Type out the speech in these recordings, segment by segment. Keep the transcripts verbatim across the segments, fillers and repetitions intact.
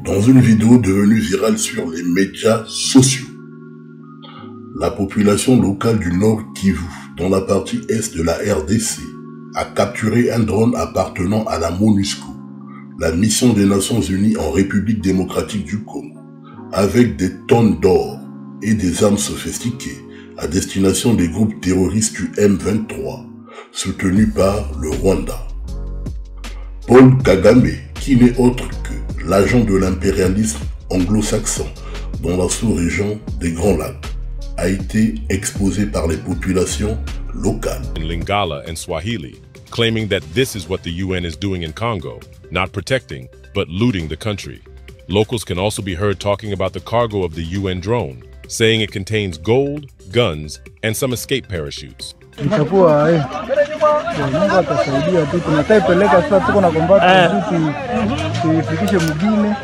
Dans une vidéo devenue virale sur les médias sociaux, la population locale du Nord Kivu, dans la partie est de la R D C, a capturé un drone appartenant à la MONUSCO, la mission des Nations Unies en République démocratique du Congo, avec des tonnes d'or et des armes sophistiquées à destination des groupes terroristes du M vingt-trois, soutenus par le Rwanda. Paul Kagame, qui n'est autre que l'agent de l'impérialisme anglo-saxon dans la sous-région des Grands Lacs, a été exposé par les populations locales. In Lingala and Swahili, claiming that this is what the U N is doing in Congo, not protecting, but looting the country. Locals can also be heard talking about the cargo of the U N drone, saying it contains gold, guns, and some escape parachutes. Itakuwa eh, Mungu atasaidia tu, tunataipeleka sasa, tuko na kombati tuifikishe mugine,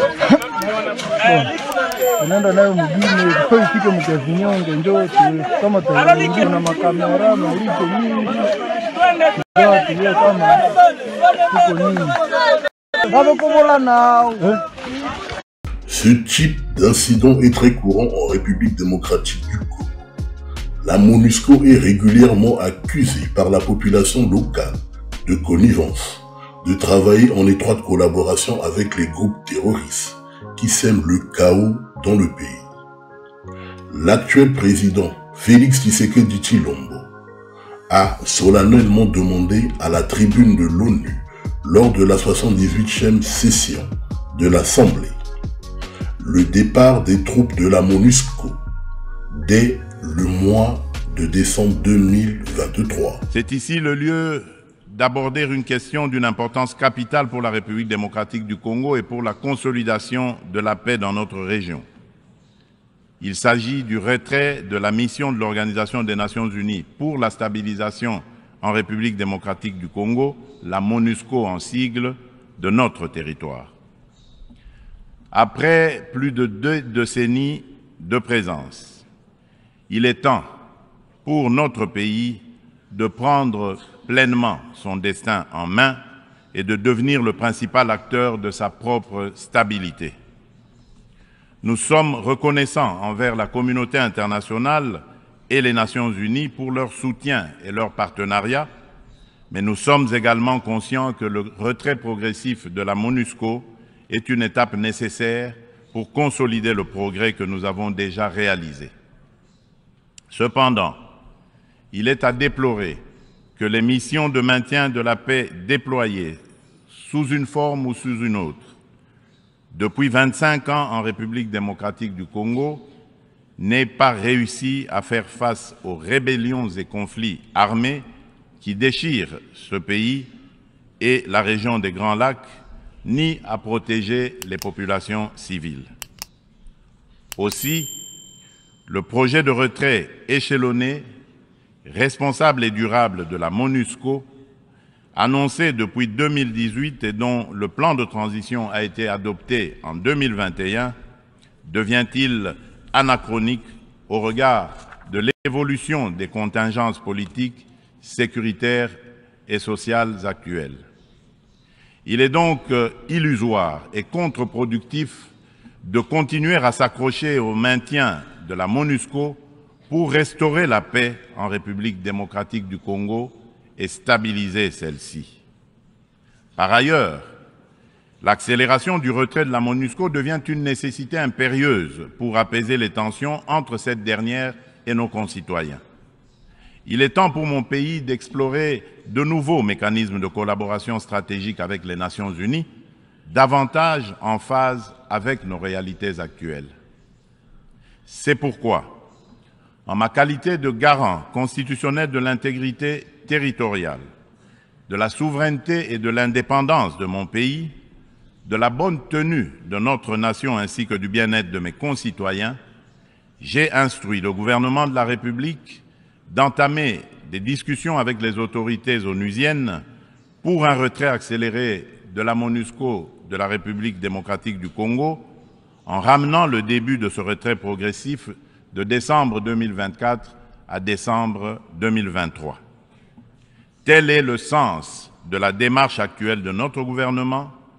tunaenda nayo mugine, kwa ifike mkavinyonge, njoo kama tunaingia na makamera maurito mingi, njoo tuwe kama tuko nini, baba kubola nao. Ce type d'incident est très courant en République démocratique du Congo. La MONUSCO est régulièrement accusée par la population locale de connivence, de travailler en étroite collaboration avec les groupes terroristes qui sèment le chaos dans le pays. L'actuel président, Félix Tshisekedi Tshilombo, a solennellement demandé à la tribune de l'ONU lors de la soixante-dix-huitième session de l'Assemblée le départ des troupes de la MONUSCO dès le mois de décembre deux mille vingt-trois. C'est ici le lieu d'aborder une question d'une importance capitale pour la République démocratique du Congo et pour la consolidation de la paix dans notre région. Il s'agit du retrait de la mission de l'Organisation des Nations Unies pour la stabilisation en République démocratique du Congo, la MONUSCO en sigle, de notre territoire. Après plus de deux décennies de présence, il est temps pour notre pays de prendre pleinement son destin en main et de devenir le principal acteur de sa propre stabilité. Nous sommes reconnaissants envers la communauté internationale et les Nations Unies pour leur soutien et leur partenariat, mais nous sommes également conscients que le retrait progressif de la MONUSCO est une étape nécessaire pour consolider le progrès que nous avons déjà réalisé. Cependant, il est à déplorer que les missions de maintien de la paix déployées sous une forme ou sous une autre, depuis vingt-cinq ans en République démocratique du Congo, n'aient pas réussi à faire face aux rébellions et conflits armés qui déchirent ce pays et la région des Grands Lacs, ni à protéger les populations civiles. Aussi, le projet de retrait échelonné, responsable et durable de la MONUSCO, annoncé depuis deux mille dix-huit et dont le plan de transition a été adopté en deux mille vingt et un, devient-il anachronique au regard de l'évolution des contingences politiques, sécuritaires et sociales actuelles. Il est donc illusoire et contre-productif de continuer à s'accrocher au maintien de la MONUSCO pour restaurer la paix en République démocratique du Congo et stabiliser celle-ci. Par ailleurs, l'accélération du retrait de la MONUSCO devient une nécessité impérieuse pour apaiser les tensions entre cette dernière et nos concitoyens. Il est temps pour mon pays d'explorer de nouveaux mécanismes de collaboration stratégique avec les Nations Unies, davantage en phase avec nos réalités actuelles. C'est pourquoi, en ma qualité de garant constitutionnel de l'intégrité territoriale, de la souveraineté et de l'indépendance de mon pays, de la bonne tenue de notre nation ainsi que du bien-être de mes concitoyens, j'ai instruit le gouvernement de la République d'entamer des discussions avec les autorités onusiennes pour un retrait accéléré de la MONUSCO de la République démocratique du Congo, en ramenant le début de ce retrait progressif de décembre deux mille vingt-quatre à décembre deux mille vingt-trois. Tel est le sens de la démarche actuelle de notre gouvernement,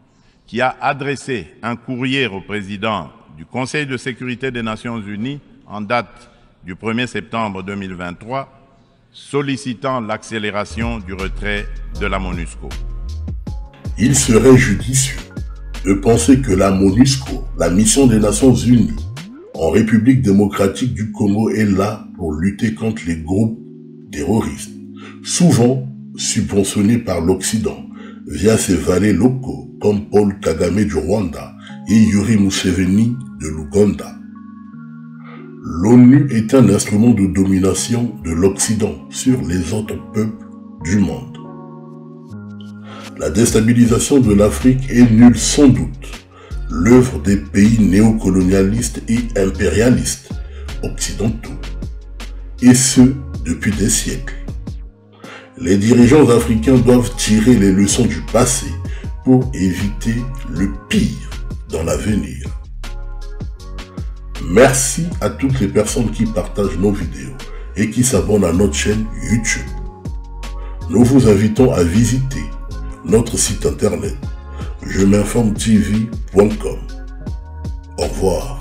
qui a adressé un courrier au président du Conseil de sécurité des Nations Unies en date du premier septembre deux mille vingt-trois, sollicitant l'accélération du retrait de la MONUSCO. Il serait judicieux de penser que la MONUSCO, la mission des Nations Unies, en République démocratique du Congo, est là pour lutter contre les groupes terroristes, souvent subventionnés par l'Occident via ses valets locaux comme Paul Kagame du Rwanda et Yoweri Museveni de l'Ouganda. L'ONU est un instrument de domination de l'Occident sur les autres peuples du monde. La déstabilisation de l'Afrique est nulle sans doute l'œuvre des pays néocolonialistes et impérialistes occidentaux, et ce depuis des siècles. Les dirigeants africains doivent tirer les leçons du passé pour éviter le pire dans l'avenir. Merci à toutes les personnes qui partagent nos vidéos et qui s'abonnent à notre chaîne YouTube. Nous vous invitons à visiter notre site internet je m'informe T V point com. Au revoir.